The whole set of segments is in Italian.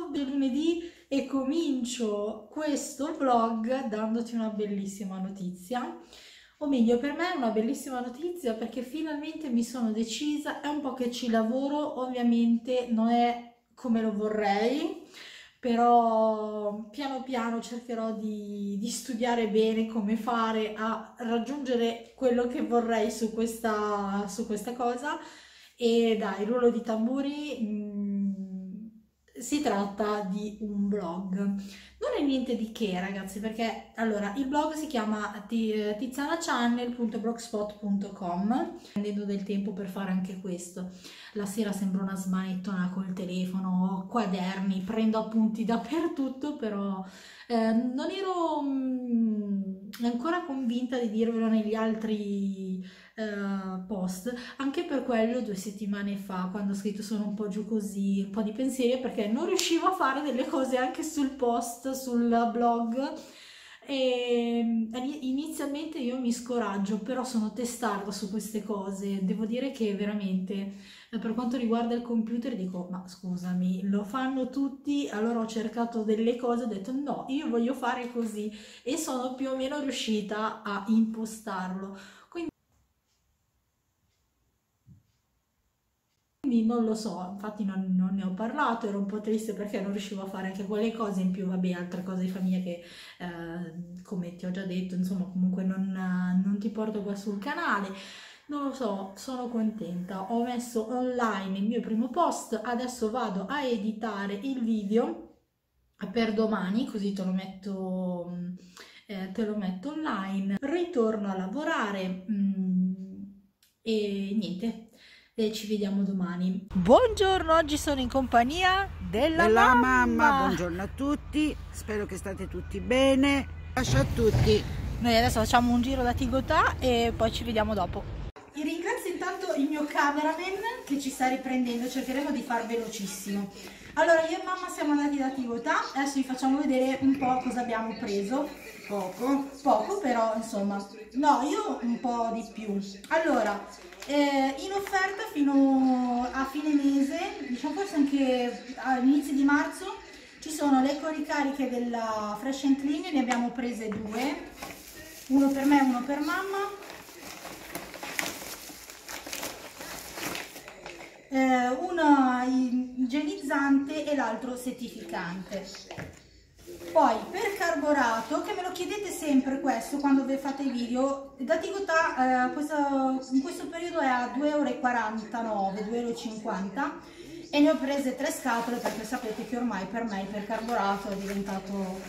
Ciao, è lunedì e comincio questo vlog dandoti una bellissima notizia, o meglio per me è una bellissima notizia perché finalmente mi sono decisa, è un po' che ci lavoro, ovviamente non è come lo vorrei, però piano piano cercherò di studiare bene come fare a raggiungere quello che vorrei su questa cosa. E dai, rullo di tamburi, si tratta di un blog. Non è niente di che, ragazzi, perché allora il blog si chiama tizianachannel.blogspot.com. Prendendo del tempo per fare anche questo. La sera sembro una smanettona col telefono, ho quaderni, prendo appunti dappertutto, però non ero ancora convinta di dirvelo negli altri post, anche per quello 2 settimane fa, quando ho scritto sono un po' giù così, un po' di pensieri, perché non riuscivo a fare delle cose anche sul post, sul blog. E inizialmente io mi scoraggio, però sono testarda su queste cose. Devo dire che veramente per quanto riguarda il computer dico, ma scusami, lo fanno tutti, allora ho cercato delle cose, ho detto no, io voglio fare così e sono più o meno riuscita a impostarlo. Quindi non lo so, infatti non ne ho parlato, ero un po' triste perché non riuscivo a fare anche quelle cose, in più vabbè altre cose di famiglia che come ti ho già detto, insomma comunque non ti porto qua sul canale. Non lo so, sono contenta, ho messo online il mio primo post, adesso vado a editare il video per domani, così te lo metto online, ritorno a lavorare e niente. E ci vediamo domani. Buongiorno, oggi sono in compagnia della mamma. Buongiorno a tutti, spero che state tutti bene. Lascio a tutti. Noi adesso facciamo un giro da Tigotà e poi ci vediamo dopo. Ringrazio intanto il mio cameraman che ci sta riprendendo, cercheremo di far velocissimo. Allora, io e mamma siamo andati da Tigotà, adesso vi facciamo vedere un po' cosa abbiamo preso. Poco però, insomma. No, io un po' di più. Allora, in offerta fino a fine mese, diciamo forse anche all'inizio di marzo, ci sono le ecoricariche della Fresh and Clean, ne abbiamo prese 2, uno per me e uno per mamma. Uno igienizzante e l'altro settificante. Poi per carborato, che me lo chiedete sempre questo quando fate i video, da Tigotà in questo periodo è a 2,49 €, 2,50 € e ne ho prese 3 scatole perché sapete che ormai per me il percarborato è diventato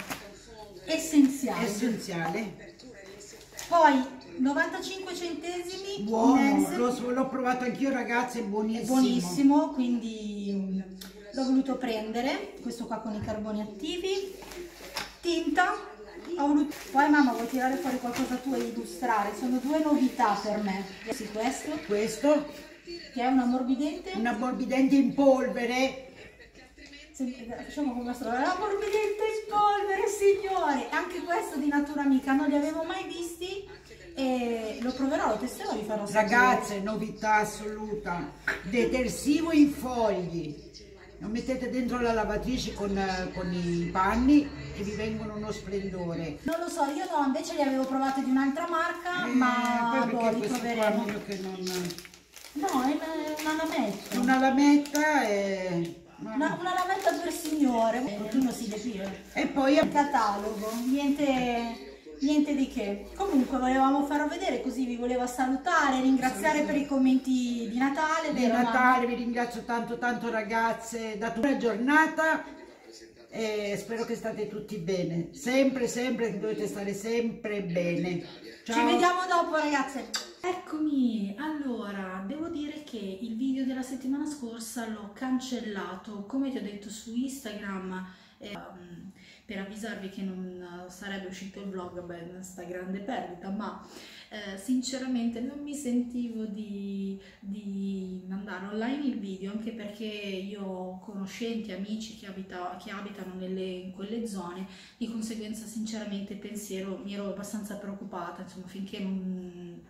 essenziale. Poi 95 centesimi, buono, l'ho provato anch'io ragazzi, è buonissimo. È buonissimo, quindi l'ho voluto prendere, questo qua con i carboni attivi. Tinta, poi mamma vuoi tirare fuori qualcosa tu e illustrare? Sono 2 novità per me. Sì, questo che è un ammorbidente in polvere. Facciamo come nostro ammorbidente in polvere, signore, anche questo di Natura Amica, non li avevo mai visti e lo proverò, lo testerò, vi farò sapere. Ragazze, novità assoluta, detersivo in fogli. Lo mettete dentro la lavatrice con i panni e vi vengono uno splendore. Non lo so, io no, invece li avevo provati di un'altra marca, ma poi li proveremo. Che non... No, è una lametta. Una lametta e... Una lametta per signore, uno si depila. E poi il catalogo, niente di che. Comunque volevamo farlo vedere, così vi volevo salutare, ringraziare per i commenti di Natale. Di Natale, vi ringrazio tanto ragazze, da tutta la giornata e spero che state tutti bene, sempre dovete stare sempre bene. Ciao. Ci vediamo dopo ragazze. Eccomi, allora devo dire che il video della settimana scorsa l'ho cancellato, come ti ho detto su Instagram, per avvisarvi che non sarebbe uscito il vlog, beh, sta grande perdita, ma sinceramente non mi sentivo di mandare online il video, anche perché io ho conoscenti, amici che abitano in quelle zone, di conseguenza sinceramente mi ero abbastanza preoccupata, insomma, finché non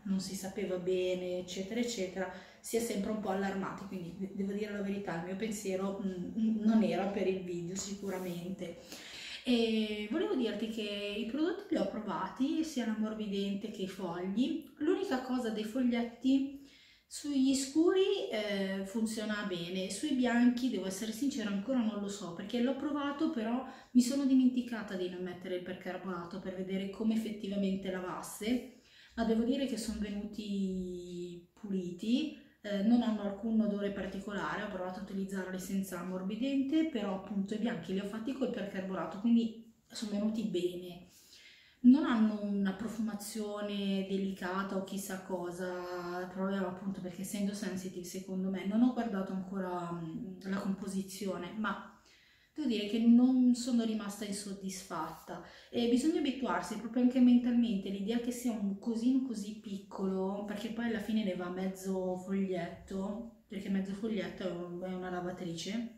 non si sapeva bene, eccetera, eccetera, si è sempre un po' allarmati, quindi devo dire la verità, il mio pensiero non era per il video sicuramente. E volevo dirti che i prodotti li ho provati, sia l'ammorbidente che i fogli. L'unica cosa dei foglietti, sugli scuri funziona bene, sui bianchi devo essere sincera ancora non lo so, perché l'ho provato però mi sono dimenticata di non mettere il percarbonato per vedere come effettivamente lavasse, ma devo dire che sono venuti puliti. Non hanno alcun odore particolare, ho provato a utilizzarli senza ammorbidente, però appunto i bianchi li ho fatti col percarbonato, quindi sono venuti bene. Non hanno una profumazione delicata o chissà cosa, il problema appunto perché essendo sensitive secondo me, non ho guardato ancora la composizione, ma devo dire che non sono rimasta insoddisfatta e bisogna abituarsi proprio anche mentalmente, l'idea che sia un cosino così piccolo, perché poi alla fine ne va mezzo foglietto, perché mezzo foglietto è una lavatrice,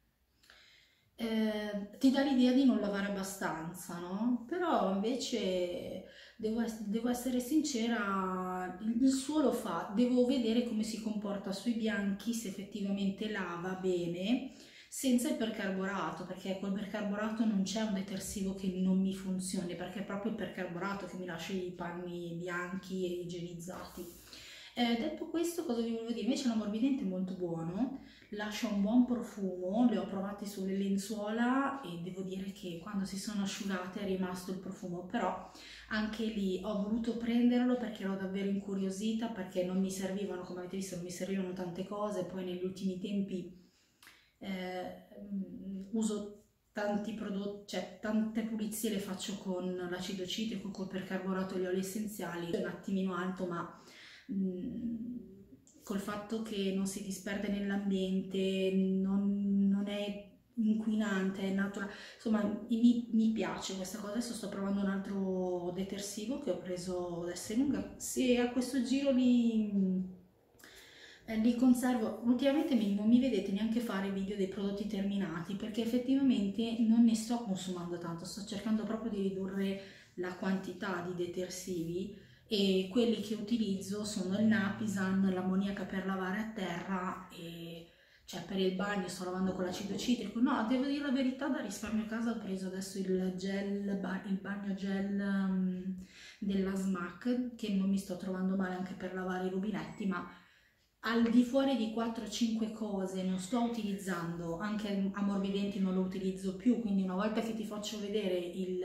ti dà l'idea di non lavare abbastanza, no? Però invece devo essere sincera, il suo lo fa, devo vedere come si comporta sui bianchi, se effettivamente lava bene, senza il percarborato, perché col percarborato non c'è un detersivo che non mi funzioni, perché è proprio il percarborato che mi lascia i panni bianchi e igienizzati. Detto questo, cosa vi volevo dire? Invece l'ammorbidente è molto buono, lascia un buon profumo, le ho provate sulle lenzuola e devo dire che quando si sono asciugate è rimasto il profumo, però anche lì ho voluto prenderlo perché ero davvero incuriosita, perché non mi servivano, come avete visto, non mi servivano tante cose, poi negli ultimi tempi uso tanti prodotti, cioè tante pulizie le faccio con l'acido citrico, col percarbonato e gli oli essenziali, è un attimino alto, ma col fatto che non si disperde nell'ambiente, non è inquinante, è naturale, insomma mi piace questa cosa. Adesso sto provando un altro detersivo che ho preso da Esselunga, se a questo giro li conservo. Ultimamente non mi vedete neanche fare video dei prodotti terminati perché effettivamente non ne sto consumando tanto, sto cercando proprio di ridurre la quantità di detersivi e quelli che utilizzo sono il Napisan, l'ammoniaca per lavare a terra e cioè per il bagno sto lavando con l'acido citrico. No, devo dire la verità, da risparmio a casa ho preso adesso il bagno gel della SMAC, che non mi sto trovando male anche per lavare i rubinetti, ma al di fuori di 4-5 cose non sto utilizzando, anche ammorbidenti non lo utilizzo più, quindi una volta che ti faccio vedere il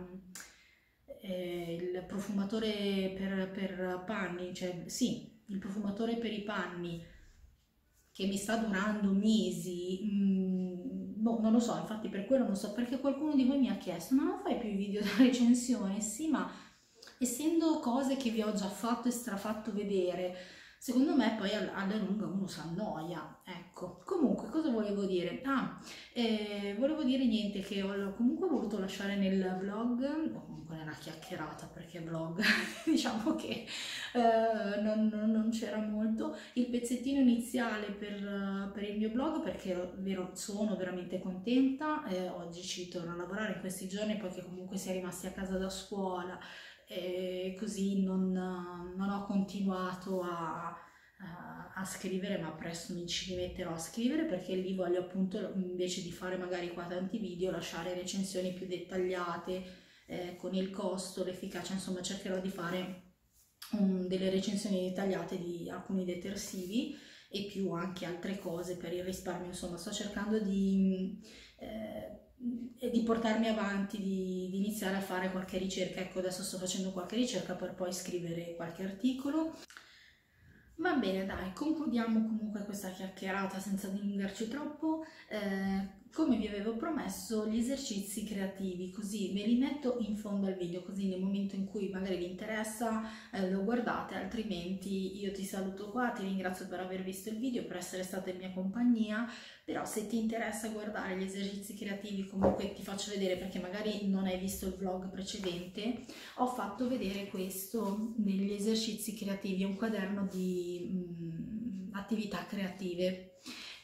profumatore per panni, cioè sì, il profumatore per i panni che mi sta durando mesi, boh, non lo so, infatti per quello non so, perché qualcuno di voi mi ha chiesto, ma non fai più i video da recensione? Sì, ma essendo cose che vi ho già fatto e strafatto vedere, secondo me poi alla lunga uno si annoia, ecco. Comunque, cosa volevo dire? Volevo dire niente, che ho comunque voluto lasciare nel vlog, o comunque nella chiacchierata, perché vlog, diciamo che non c'era molto, il pezzettino iniziale per il mio blog, perché sono veramente contenta, oggi ci torno a lavorare in questi giorni, poiché comunque si è rimasti a casa da scuola, e così non ho continuato a scrivere, ma presto mi ci rimetterò a scrivere, perché lì voglio appunto, invece di fare magari qua tanti video, lasciare recensioni più dettagliate con il costo, l'efficacia, insomma cercherò di fare delle recensioni dettagliate di alcuni detersivi e più anche altre cose per il risparmio. Insomma, sto cercando di portarmi avanti, di iniziare a fare qualche ricerca. Ecco, adesso sto facendo qualche ricerca per poi scrivere qualche articolo. Va bene, dai, concludiamo comunque questa chiacchierata senza dilungarci troppo. Come vi avevo promesso, gli esercizi creativi, così ve li metto in fondo al video, così nel momento in cui magari vi interessa lo guardate, altrimenti io ti saluto qua, ti ringrazio per aver visto il video, per essere stata in mia compagnia. Però se ti interessa guardare gli esercizi creativi, comunque ti faccio vedere, perché magari non hai visto il vlog precedente, ho fatto vedere questo negli esercizi creativi, è un quaderno di attività creative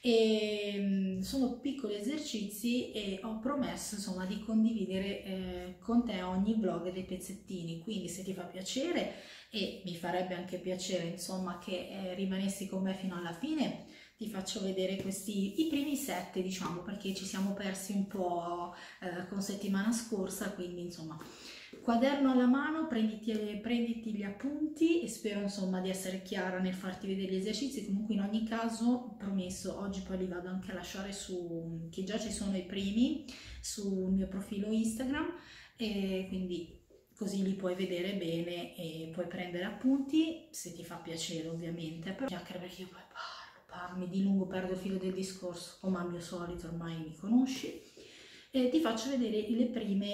E sono piccoli esercizi e ho promesso insomma di condividere con te ogni vlog dei pezzettini, quindi se ti fa piacere, e mi farebbe anche piacere insomma che rimanessi con me fino alla fine, ti faccio vedere i primi 7, diciamo, perché ci siamo persi un po' con settimana scorsa, quindi insomma quaderno alla mano, prenditi gli appunti, e spero insomma di essere chiara nel farti vedere gli esercizi. Comunque in ogni caso, promesso, oggi poi li vado anche a lasciare che già ci sono i primi sul mio profilo Instagram, e quindi così li puoi vedere bene e puoi prendere appunti se ti fa piacere, ovviamente, però anche perché io poi parlo di lungo, perdo il filo del discorso, come al mio solito, ormai mi conosci. E ti faccio vedere i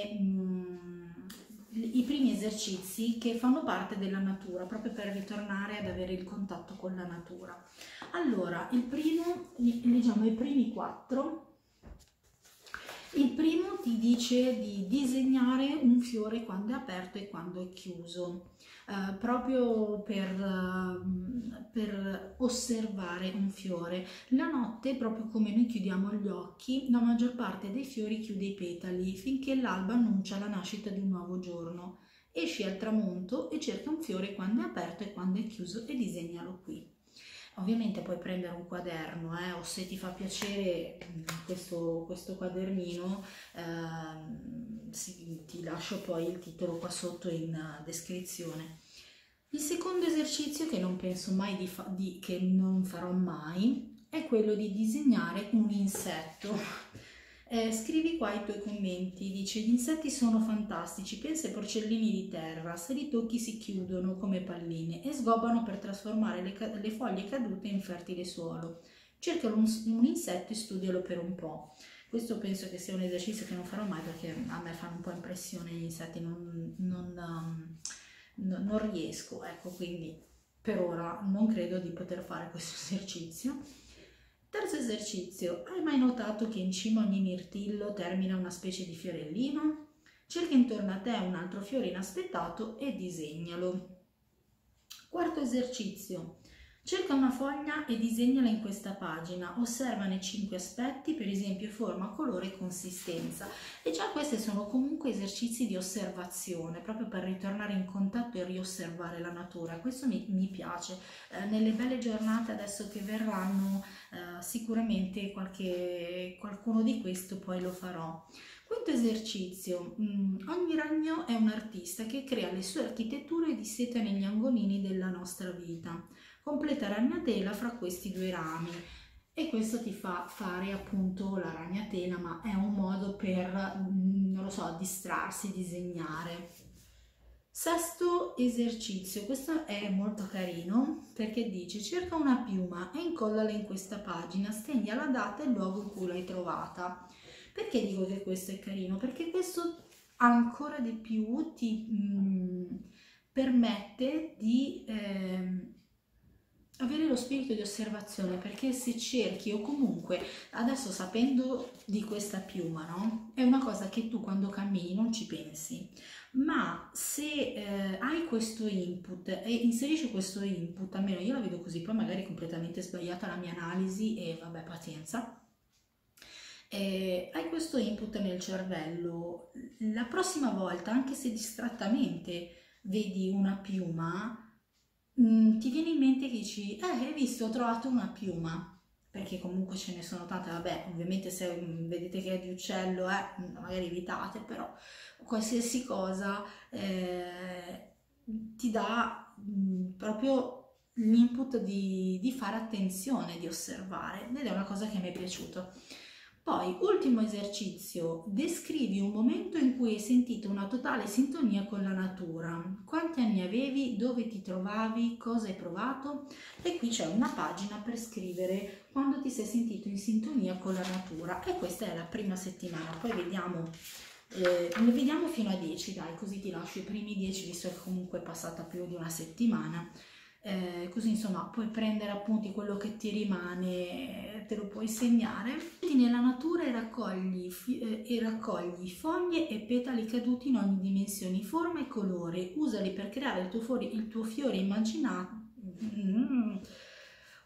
primi esercizi che fanno parte della natura, proprio per ritornare ad avere il contatto con la natura. Allora, il primo, leggiamo i primi 4. Il primo ti dice di disegnare un fiore quando è aperto e quando è chiuso, proprio per osservare un fiore. La notte, proprio come noi chiudiamo gli occhi, la maggior parte dei fiori chiude i petali finché l'alba annuncia la nascita di un nuovo giorno. Esci al tramonto e cerca un fiore quando è aperto e quando è chiuso e disegnalo qui. Ovviamente puoi prendere un quaderno, o se ti fa piacere questo quadernino, ti lascio poi il titolo qua sotto in descrizione. Il secondo esercizio, che non penso mai che non farò mai, è quello di disegnare un insetto. Scrivi qua i tuoi commenti, dice: gli insetti sono fantastici, pensa ai porcellini di terra, se li tocchi si chiudono come palline e sgobano per trasformare le foglie cadute in fertile suolo. Cerca un insetto e studialo per un po'. Questo penso che sia un esercizio che non farò mai, perché a me fanno un po' impressione gli insetti, non riesco, ecco, quindi per ora non credo di poter fare questo esercizio. Terzo esercizio: hai mai notato che in cima a ogni mirtillo termina una specie di fiorellino? Cerca intorno a te un altro fiore inaspettato e disegnalo. Quarto esercizio: cerca una foglia e disegnala in questa pagina, osservane 5 aspetti, per esempio forma, colore e consistenza. E già questi sono comunque esercizi di osservazione, proprio per ritornare in contatto e riosservare la natura. Questo mi piace. Nelle belle giornate adesso che verranno, sicuramente qualcuno di questo poi lo farò. Quinto esercizio: ogni ragno è un artista che crea le sue architetture di seta negli angolini della nostra vita. Completa ragnatela fra questi 2 rami, e questo ti fa fare appunto la ragnatela, ma è un modo per, non lo so, distrarsi, disegnare. Sesto esercizio: questo è molto carino perché dice: cerca una piuma e incollala in questa pagina, segna la data e il luogo in cui l'hai trovata. Perché dico che questo è carino? Perché questo ancora di più ti permette di avere lo spirito di osservazione, perché se cerchi, o comunque adesso sapendo di questa piuma, no? È una cosa che tu quando cammini non ci pensi, ma se hai questo input e inserisci questo input, almeno io la vedo così, poi magari è completamente sbagliata la mia analisi e vabbè, pazienza. Hai questo input nel cervello, la prossima volta, anche se distrattamente vedi una piuma, ti viene in mente che dici: hai visto, ho trovato una piuma, perché comunque ce ne sono tante. Vabbè, ovviamente se vedete che è di uccello, magari evitate, però qualsiasi cosa ti dà proprio l'input di fare attenzione, di osservare, ed è una cosa che mi è piaciuto. Poi, ultimo esercizio: descrivi un momento in cui hai sentito una totale sintonia con la natura. Quanti anni avevi? Dove ti trovavi? Cosa hai provato? E qui c'è una pagina per scrivere quando ti sei sentito in sintonia con la natura. E questa è la prima settimana. Poi vediamo fino a 10, dai, così ti lascio i primi 10, visto che comunque è passata più di una settimana. Così insomma puoi prendere appunti quello che ti rimane, te lo puoi segnare. Nella natura e raccogli foglie e petali caduti in ogni dimensione, forma e colore, usali per creare il tuo fiore immaginato.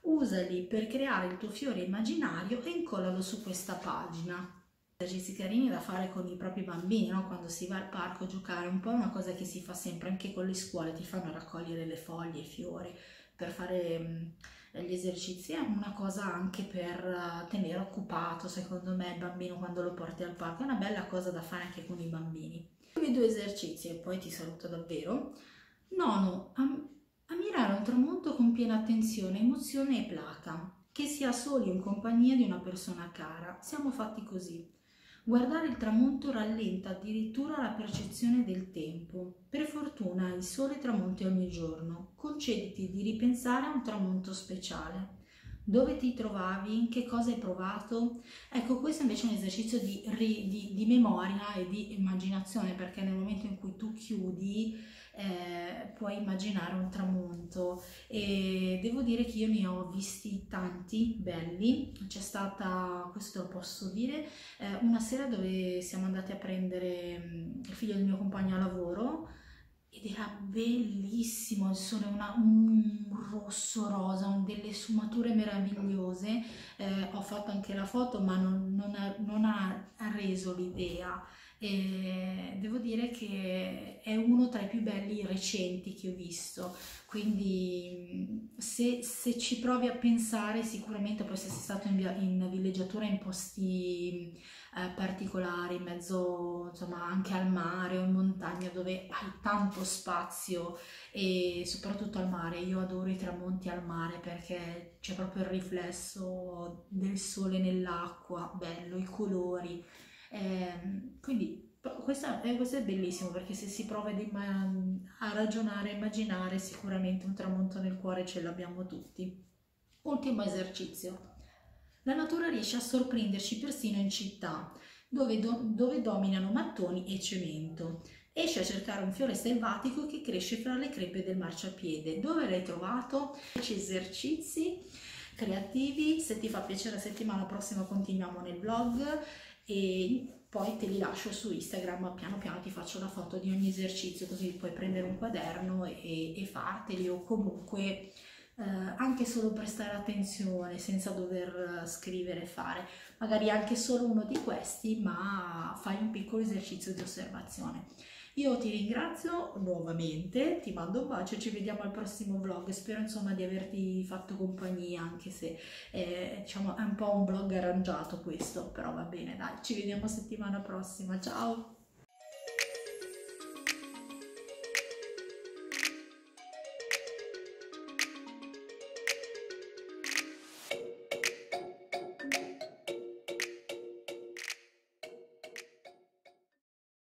usali per creare il tuo fiore immaginario e incollalo su questa pagina. Esercizi carini da fare con i propri bambini, no? Quando si va al parco a giocare, un po' è una cosa che si fa sempre anche con le scuole, ti fanno raccogliere le foglie, i fiori per fare gli esercizi. È una cosa anche per tenere occupato, secondo me, il bambino quando lo porti al parco, è una bella cosa da fare anche con i bambini. I 2 esercizi e poi ti saluto davvero. Nono, ammirare un tramonto con piena attenzione, emozione e placa, che sia soli o in compagnia di una persona cara. Siamo fatti così. Guardare il tramonto rallenta addirittura la percezione del tempo. Per fortuna il sole tramonti ogni giorno. Concediti di ripensare a un tramonto speciale. Dove ti trovavi? In che cosa hai provato? Ecco, questo invece è un esercizio di memoria e di immaginazione, perché nel momento in cui tu chiudi puoi immaginare un tramonto, e devo dire che io ne ho visti tanti belli. C'è stata, questo lo posso dire, una sera dove siamo andati a prendere il figlio del mio compagno a lavoro ed era bellissimo il sole, un rosso rosa, delle sfumature meravigliose. Ho fatto anche la foto, ma non ha reso l'idea. Devo dire che è uno tra i più belli recenti che ho visto, quindi se ci provi a pensare, sicuramente poi se sei stato in villeggiatura in posti particolari, in mezzo insomma anche al mare o in montagna dove hai tanto spazio, e soprattutto al mare. Io adoro i tramonti al mare perché c'è proprio il riflesso del sole nell'acqua, bello, i colori. Quindi questo è bellissimo, perché se si prova a ragionare, a immaginare, sicuramente un tramonto nel cuore ce l'abbiamo tutti. Ultimo esercizio. La natura riesce a sorprenderci persino in città, dove dominano mattoni e cemento. Esci a cercare un fiore selvatico che cresce fra le crepe del marciapiede. Dove l'hai trovato? 10 esercizi creativi. Se ti fa piacere, la settimana prossima continuiamo nel blog e poi te li lascio su Instagram. Piano piano ti faccio la foto di ogni esercizio, così puoi prendere un quaderno e farteli, o comunque anche solo prestare attenzione senza dover scrivere e fare, magari anche solo uno di questi, ma fai un piccolo esercizio di osservazione. Io ti ringrazio nuovamente, ti mando un bacio e ci vediamo al prossimo vlog. Spero insomma di averti fatto compagnia, anche se diciamo è un po' un vlog arrangiato questo, però va bene, dai, ci vediamo settimana prossima, ciao!